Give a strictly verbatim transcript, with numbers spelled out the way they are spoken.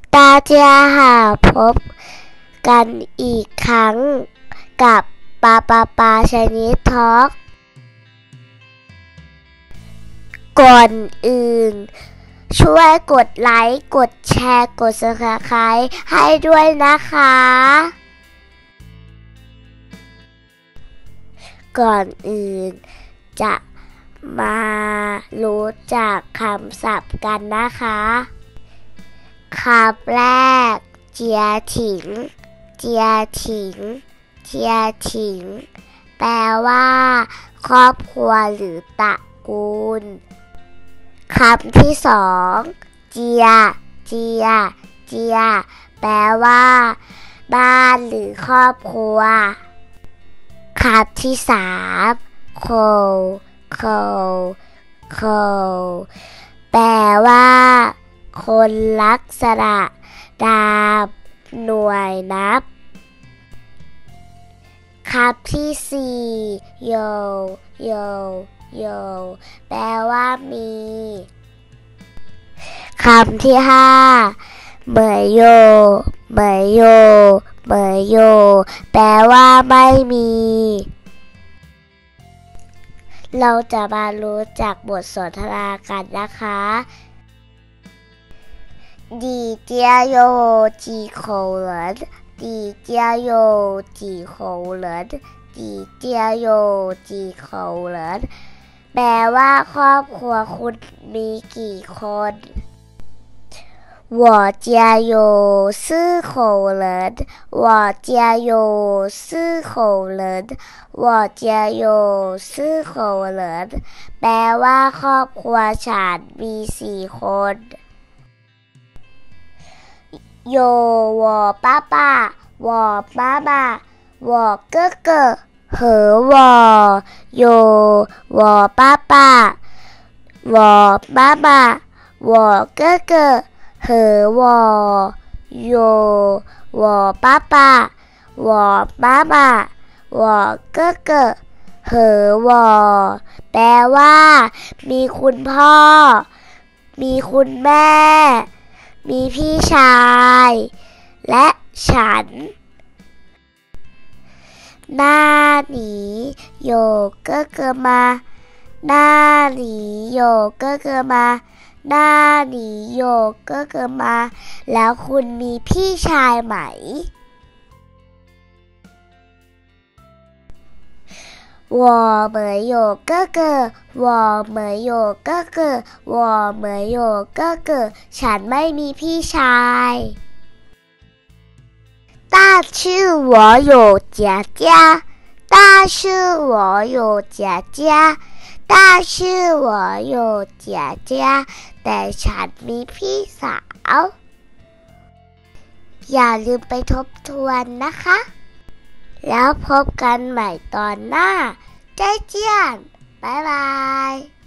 大家好พบกันอีกครั้งกับปาปาปาชนิดทอล์กก่อนอื่นช่วยกดไลค์กดแชร์กด ซับสไครบ์ ให้ด้วยนะคะก่อนอื่นจะมารู้จักคำศัพท์กันนะคะคำแรกเจียถิงเจียถิงเจียถิงแปลว่าครอบครัวหรือตระกูลคำที่สองเจียเจียเจียแปลว่าบ้านหรือครอบครัวคำที่สามโคโคโคแปลว่าคนลักษณะนามหน่วยนับคำที่สี่โยโยโยแปลว่ามีคำที่ห้าเหมยโยเหมยโยเหมยโยแปลว่าไม่มีเราจะมารู้จักบทสนทนากันนะคะดีเจียโยจีโคเหรินดีเจียโยจีโคเหรินดีเจียโยจีโคเหรินแปลว่าครอบครัวคุณมีกี่คน我家有四口人我家有四口人我家有四口人แปลว่าครอบครัวฉันมีสี่คน有我爸爸我妈妈我哥哥和我有我爸爸我妈妈我哥哥和我有我爸爸我妈妈我哥哥和我แปลว่ามีคุณพ่อมีคุณแม่มีพี่ชายและฉัน那里有哥哥吗那里有哥哥吗那里有哥哥吗แล้วคุณมีพี่ชายไหม我没有哥哥我没有哥哥我没有哥哥ฉันไม่มีพี่ชาย但是我有姐姐但是我有姐姐但是我有姐姐แต่ฉันมีพี่สาวอย่าลืมไปทบทวนนะคะแล้วพบกันใหม่ตอนหน้าใจเจียนบ๊ายบาย